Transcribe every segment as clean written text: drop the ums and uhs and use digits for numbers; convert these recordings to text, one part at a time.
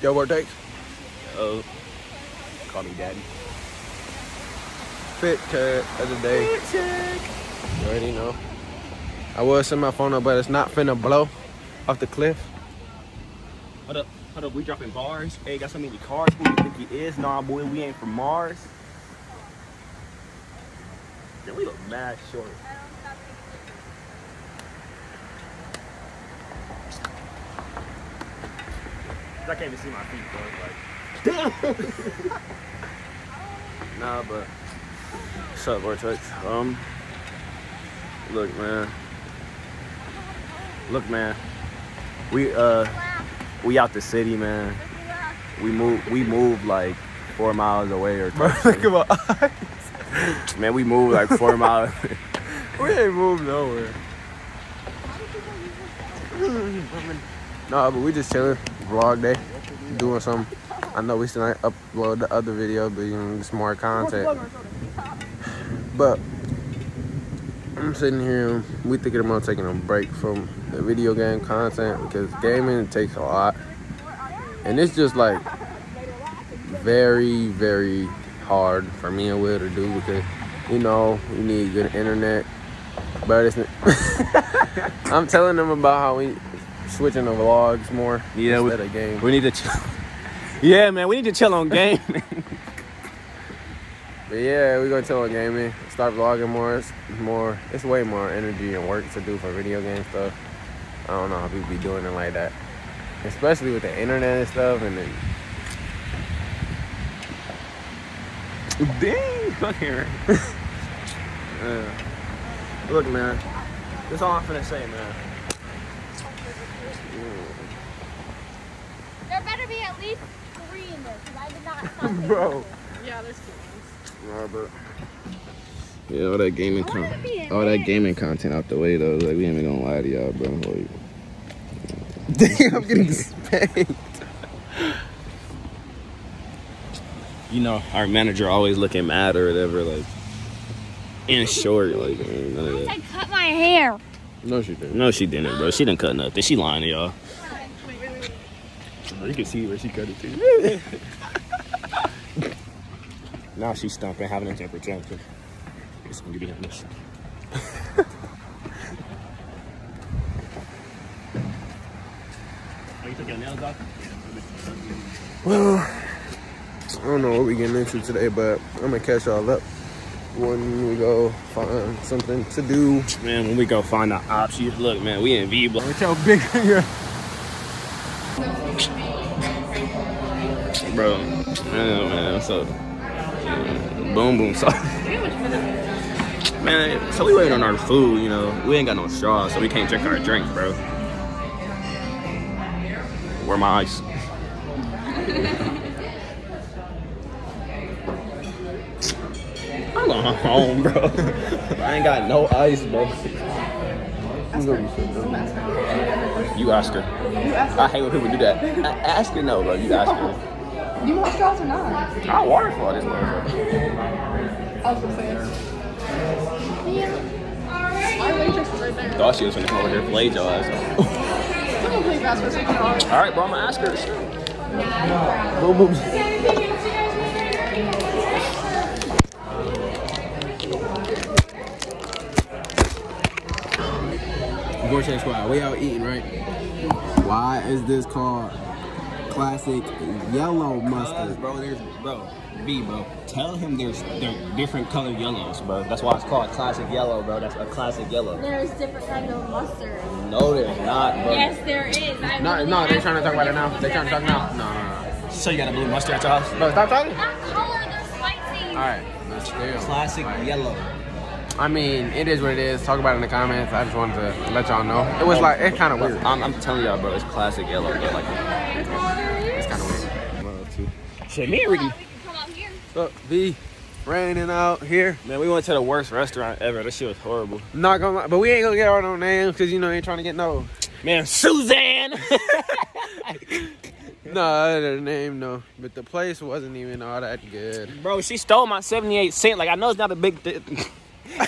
Yo, Vortex. Oh, call me daddy. Fit check of the day. Fit check. You already know. I was setting my phone up, but it's not finna blow off the cliff. Hold up, we dropping bars. Hey, got so many cars. Who you think he is? Nah, boy, we ain't from Mars. Then we look mad short. I can't even see my feet, bro. Like, damn. Nah, but what's up, Vortex? Look, man. We out the city, man. We moved like 4 miles away or something. Think about eyes. Man, we moved like 4 miles. We ain't moved nowhere. No, but we just chilling. Vlog day. Doing something. I know we still ain't upload the other video, but you know, just more content. But I'm sitting here, we thinking about taking a break from the video game content because gaming takes a lot. And it's just like very, very hard for me and Will to do because, you know, you need good internet. But it's I'm telling them about how we switching to vlogs more instead of games. We need to chill. Yeah, man, we need to chill on gaming. But yeah, we're gonna chill on gaming. Start vlogging more. It's way more energy and work to do for video game stuff. I don't know how people be doing it like that, especially with the internet and stuff. And then, dang, look here. Look, man, that's all I'm finna say, man. There better be at least 3 in this, because I did not stop bro. Yeah, there's 2 ones. Nah, but yeah, all that gaming content out the way though. Like we ain't even gonna lie to y'all, bro. Like, damn, I'm getting spanked. You know, our manager always looking mad or whatever, like in short, like none of that. I cut my hair. No, she didn't. No, she didn't, bro. She didn't cut nothing. She lying to y'all. Oh, you can see where she cut it too. Now she's stumping, having a temper tantrum. It's gonna be honest. Oh, you took your nails off? Well, I don't know what we getting into today, but I'm gonna catch y'all up when we go find something to do. Man, when we go find the options, look, man, we in V-Block. Look how big here. Bro, man, so boom boom sauce. Man, so we waiting on our food, you know. We ain't got no straw, so we can't drink our drink, bro. Where my ice? I'm going home, bro. I ain't got no ice, bro. You ask her. I hate when people do that. Ask her no, bro. You ask her. Do you want straws or not? I waterfall this motherfucker. I was gonna say my waitress is right there. Thought she was gonna come over here and play your ass. Someone play fast for $6. Alright, bro, I'm gonna ask her. Boom, boom. Vortex Squad, we out eating, right? Why is this called classic yellow mustard? Bro, tell him there different colored yellows, bro. That's why it's called classic yellow, bro. That's a classic yellow. There's different kinds of mustard. No, there's not, bro. Yes, there is. No, they're trying to talk about it now. They're trying to talk now. No. So you got a blue mustard at your house? Bro, stop talking. Not color, they're spicy. Alright, let's do Classic yellow. I mean, it is what it is. Talk about it in the comments. I just wanted to let y'all know. It was like, it's kind of weird. I'm telling y'all, bro, it's classic yellow, bro. Like, It's kind of weird. shit, me and Ricky. We can come out here. Look, V, raining out here. Man, we went to the worst restaurant ever. That shit was horrible. Not gonna lie, but we ain't gonna get our own names because, you know, ain't trying to get no. Man, Suzanne! No, other name, no. But the place wasn't even all that good. Bro, she stole my 78 cents. Like, I know it's not a big deal.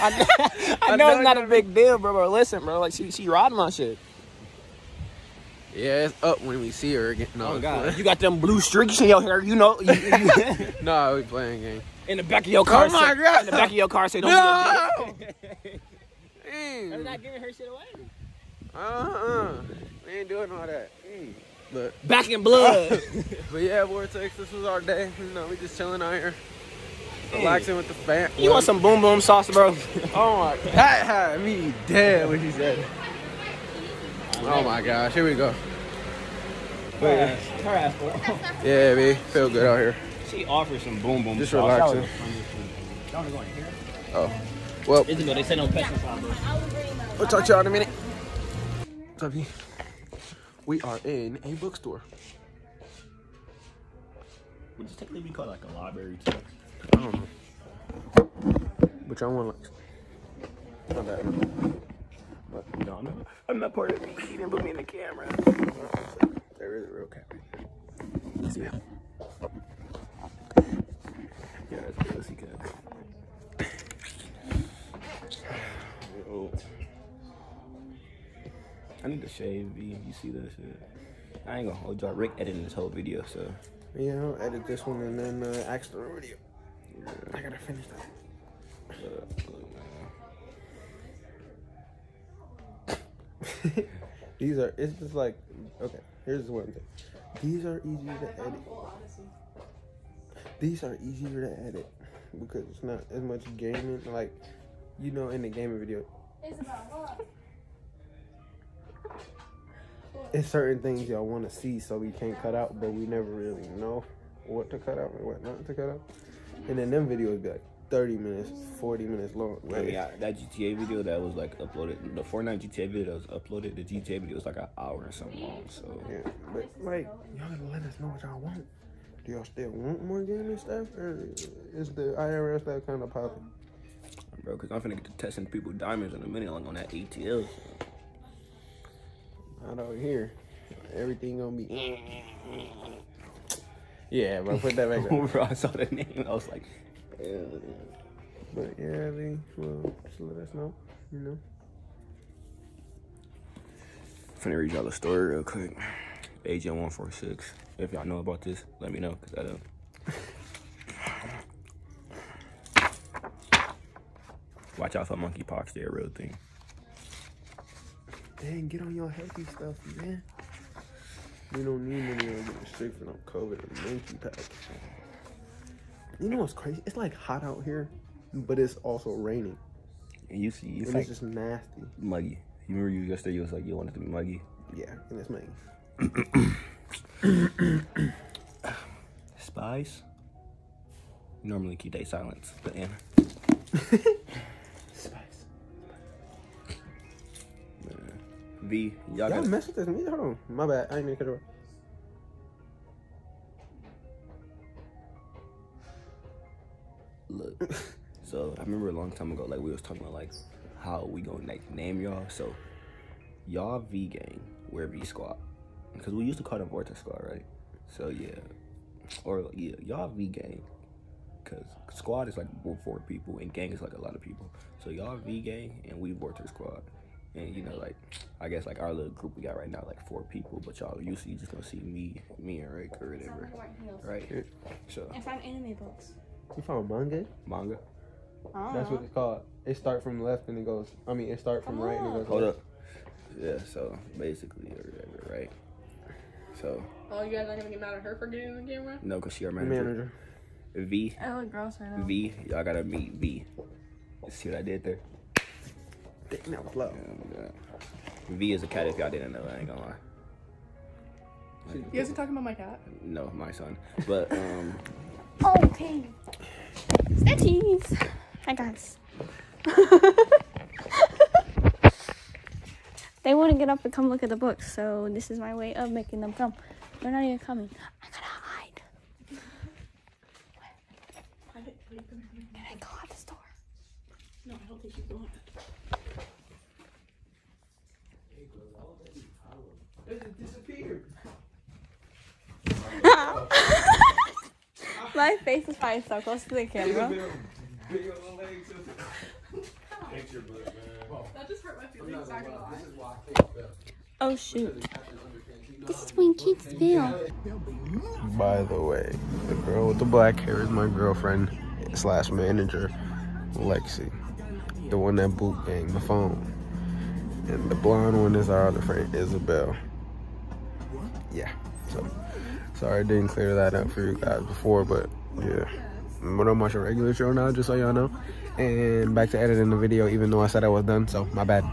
I know it's not a big deal, bro. Listen, bro, like, she robbed my shit. Yeah, it's up when we see her again. No, Oh God, you got them blue streaks in your hair, you know. no, we playing a game. In the back of your car. Oh my God. In the back of your car, say don't No! be a dick. Dang. I'm not giving her shit away. We ain't doing all that. But Back in blood. But yeah, Vortex, this was our day. You know, we just chilling out here, relaxing with the fam. You want some boom boom sauce, bro? Oh my, that had me dead when he said it. Oh my gosh, here we go. Her ass. Yeah, B, feel good out here. She offers some boom boom Just sauce. relaxing. Y'all go in here? Oh, well, Isn't it? They say no pets inside, bro. we'll talk to y'all in a minute. What's up, B? We are in a bookstore. Would this technically be called like a library too? I don't know. But y'all want like, not bad. But No, I'm not part of it. He didn't put me in the camera. there is a real cat. Yes, ma'am. Yeah, that's a pussy cat. Oh. I need to shave, V. You see that shit? I ain't gonna hold y'all. Rick editing this whole video, so. Yeah, I'll edit this one and then act the video. I gotta finish that. These are, it's just like, okay, here's one thing. These are easier to edit. These are easier to edit because it's not as much gaming. Like, you know, in the gaming video, it's certain things y'all want to see, so we can't cut out, but we never really know what to cut out and what not to cut out. And then them videos be like 30 minutes, 40 minutes long. I mean, that GTA video that was like uploaded, the Fortnite GTA video that was uploaded, the GTA video was like an hour and something long, so. Yeah, but like, y'all gotta let us know what y'all want. Do y'all still want more gaming stuff, or is the IRL stuff kind of popping? Bro, because I'm finna get to testing people diamonds in a minute, like on that ATL. Not out here. Everything gonna be. Yeah, bro, put that back there. Bro, I saw the name, I was like, But yeah, well, just let us know, you know. Finna read y'all the story real quick. Agent 146. If y'all know about this, let me know, because I don't. Watch out for monkeypox, they're a real thing. Dang, get on your healthy stuff, man. We don't need anyone to get restricted on COVID or monkeypox. You know what's crazy? It's like hot out here, but it's also raining. And you see, it's and like it's just nasty. muggy. You remember you yesterday, you was like, you want it to be muggy? Yeah, and it's muggy. Spies normally keep their silence, but yeah. Spice. V, y'all Y'all got mess with this me? Hold on. My bad. I ain't mean to cut it off. look. So I remember a long time ago, like we was talking about like how we gonna like name y'all. So y'all V gang, we're V squad, because we used to call them Vortex squad, right? So yeah, or yeah, y'all V gang, because squad is like 4 people and gang is like a lot of people. So y'all V gang and we Vortex squad. And you know, like, I guess like our little group we got right now, like 4 people, but y'all usually just gonna see me and Rick or whatever, right? So And from anime books. You found manga? manga. That's what it's called. It start from left and it goes. I mean, it start from right and it goes. Hold left. up. Yeah. So basically, or whatever, right? So Oh, you guys not gonna get mad at her for getting in the camera? no, cause she our Manager. V. I look gross right now. V. Y'all gotta meet V. See what I did there? Damn, that was low. Yeah. V is a cat if y'all didn't know. I ain't gonna lie. You guys are talking about my cat? No, my son. But Okay. Stitchies. Hi guys. They want to get up and come look at the books, so this is my way of making them come. They're not even coming. I gotta hide. Can I go out this door? No, I don't think she's going. It disappeared. My face is probably so close to the camera. That just hurt my feelings. Oh shoot. This is when kids feel. By the way, the girl with the black hair is my girlfriend / manager, Lexi. The one that boot gang the phone. And the blonde one is our other friend, Isabel. Yeah, so sorry I didn't clear that up for you guys before, but yeah. But I'm watching a regular show now, just so y'all know. And back to editing the video, even though I said I was done, so my bad.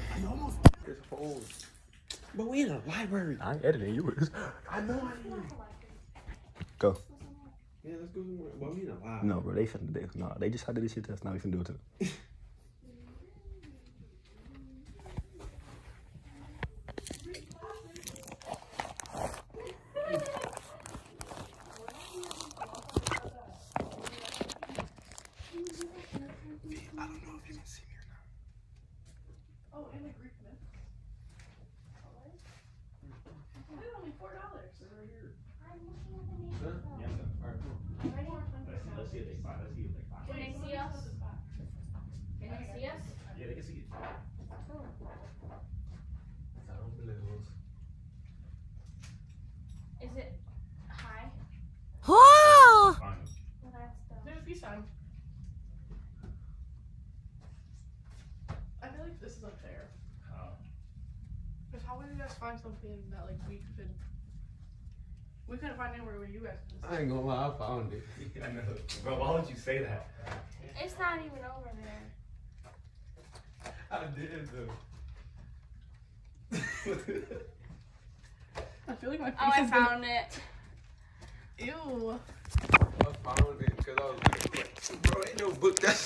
But we in a library. I ain't editing you. I know I am. Go. Yeah, let's go somewhere. Well, we in a library. No, bro, they shouldn't do. No, they just had to do this shit test. Now we can do it too. I don't know if you can see me or not. Oh, and the Greek myth. It's only $4. Right here. Let's see if they find. Let's see if they find. Can they see us? Can they see us? Yeah, they can see it. Is it high? Find them. Well, that's the... There's a peace sign. I feel like this is unfair. Because how would you guys find something that like we couldn't find anywhere where you guys could? I ain't gonna lie, I found it. I know. Bro, why would you say that? It's not even over there. I did though. I feel like my face Oh, I is found it. Ew. I found it because I was like, bro, ain't no book that's.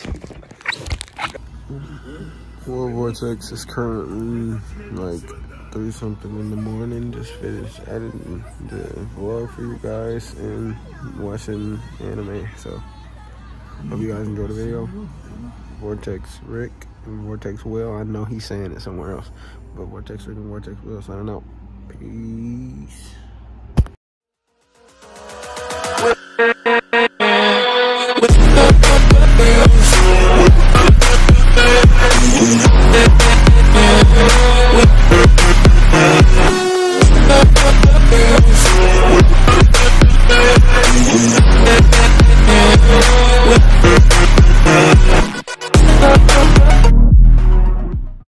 Well, Vortex is currently like 3-something in the morning. Just finished editing the vlog for you guys and watching anime. So, hope you guys enjoyed the video. Vortex Rick and Vortex Will. I know he's saying it somewhere else, but Vortex Rick and Vortex Will signing out. Peace.